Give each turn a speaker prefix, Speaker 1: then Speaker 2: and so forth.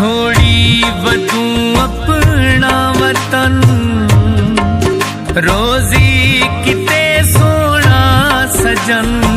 Speaker 1: छोड़ी वतू अपना वतन, रोजी किते सोना सजन।